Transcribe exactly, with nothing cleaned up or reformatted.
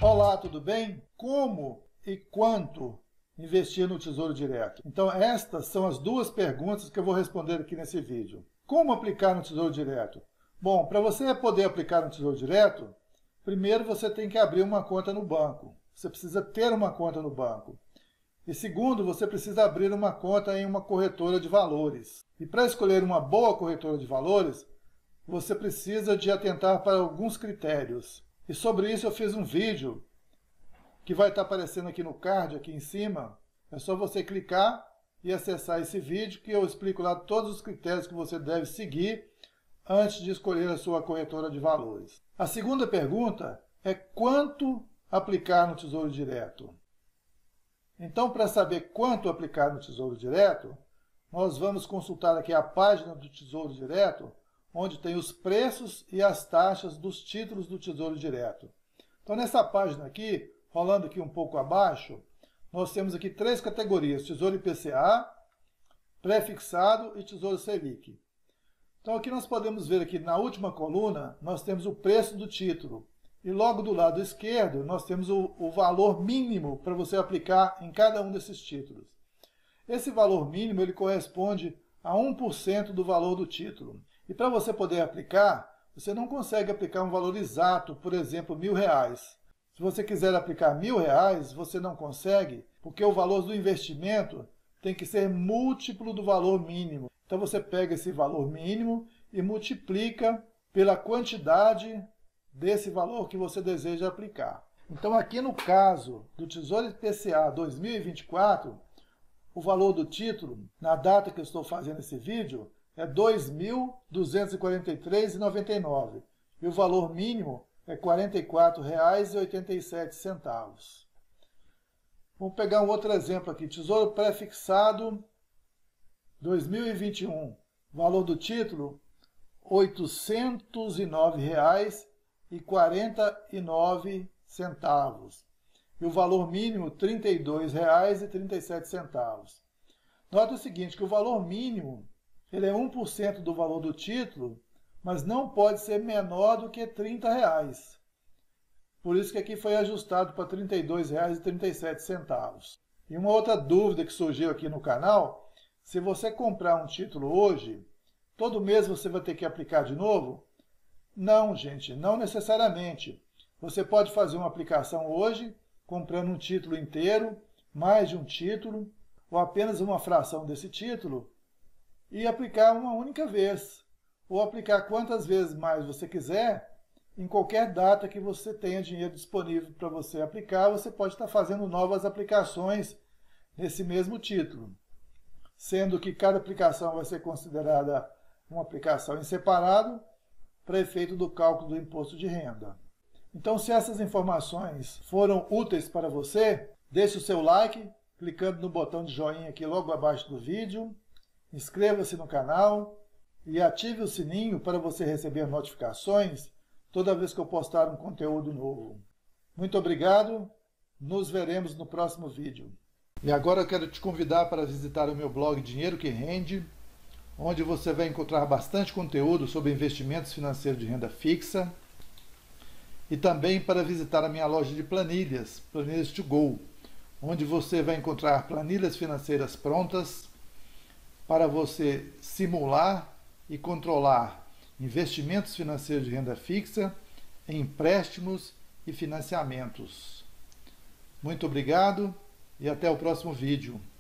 Olá, tudo bem? Como e quanto investir no Tesouro Direto? Então, estas são as duas perguntas que eu vou responder aqui nesse vídeo. Como aplicar no Tesouro Direto? Bom, para você poder aplicar no Tesouro Direto, primeiro você tem que abrir uma conta no banco. Você precisa ter uma conta no banco. E segundo, você precisa abrir uma conta em uma corretora de valores. E para escolher uma boa corretora de valores, você precisa de atentar para alguns critérios. E sobre isso eu fiz um vídeo que vai estar aparecendo aqui no card, aqui em cima. É só você clicar e acessar esse vídeo que eu explico lá todos os critérios que você deve seguir antes de escolher a sua corretora de valores. A segunda pergunta é quanto aplicar no Tesouro Direto. Então, para saber quanto aplicar no Tesouro Direto, nós vamos consultar aqui a página do Tesouro Direto, onde tem os preços e as taxas dos títulos do Tesouro Direto. Então, nessa página aqui, rolando aqui um pouco abaixo, nós temos aqui três categorias: Tesouro I P C A, Pré-fixado e Tesouro Selic. Então, aqui nós podemos ver aqui na última coluna, nós temos o preço do título. E logo do lado esquerdo, nós temos o, o valor mínimo para você aplicar em cada um desses títulos. Esse valor mínimo ele corresponde a um por cento do valor do título. E para você poder aplicar, você não consegue aplicar um valor exato, por exemplo, mil reais. Se você quiser aplicar mil reais, você não consegue, porque o valor do investimento tem que ser múltiplo do valor mínimo. Então você pega esse valor mínimo e multiplica pela quantidade desse valor que você deseja aplicar. Então aqui no caso do Tesouro I P C A dois mil e vinte e quatro, o valor do título, na data que eu estou fazendo esse vídeo, é dois mil duzentos e quarenta e três reais e noventa e nove centavos. E o valor mínimo é quarenta e quatro reais e oitenta e sete centavos. Vamos pegar um outro exemplo aqui. Tesouro Pré-fixado dois mil e vinte e um. Valor do título, oitocentos e nove reais e quarenta e nove centavos. E o valor mínimo, trinta e dois reais e trinta e sete centavos. Nota o seguinte, que o valor mínimo ele é um por cento do valor do título, mas não pode ser menor do que trinta reais. Por isso que aqui foi ajustado para trinta e dois reais e trinta e sete centavos. E uma outra dúvida que surgiu aqui no canal, se você comprar um título hoje, todo mês você vai ter que aplicar de novo? Não, gente, não necessariamente. Você pode fazer uma aplicação hoje, comprando um título inteiro, mais de um título, ou apenas uma fração desse título, e aplicar uma única vez, ou aplicar quantas vezes mais você quiser, em qualquer data que você tenha dinheiro disponível para você aplicar, você pode estar fazendo novas aplicações nesse mesmo título, sendo que cada aplicação vai ser considerada uma aplicação em separado, para efeito do cálculo do imposto de renda. Então, se essas informações foram úteis para você, deixe o seu like, clicando no botão de joinha aqui logo abaixo do vídeo, inscreva-se no canal e ative o sininho para você receber notificações toda vez que eu postar um conteúdo novo. Muito obrigado, nos veremos no próximo vídeo. E agora eu quero te convidar para visitar o meu blog Dinheiro que Rende, onde você vai encontrar bastante conteúdo sobre investimentos financeiros de renda fixa e também para visitar a minha loja de planilhas, Planilhas to Go, onde você vai encontrar planilhas financeiras prontas para você simular e controlar investimentos financeiros de renda fixa, empréstimos e financiamentos. Muito obrigado e até o próximo vídeo.